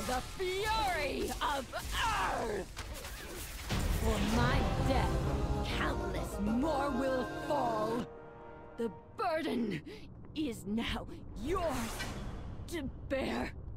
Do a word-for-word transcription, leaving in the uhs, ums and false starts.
the fury of Earth! For my death, countless more will fall. The burden is now yours to bear.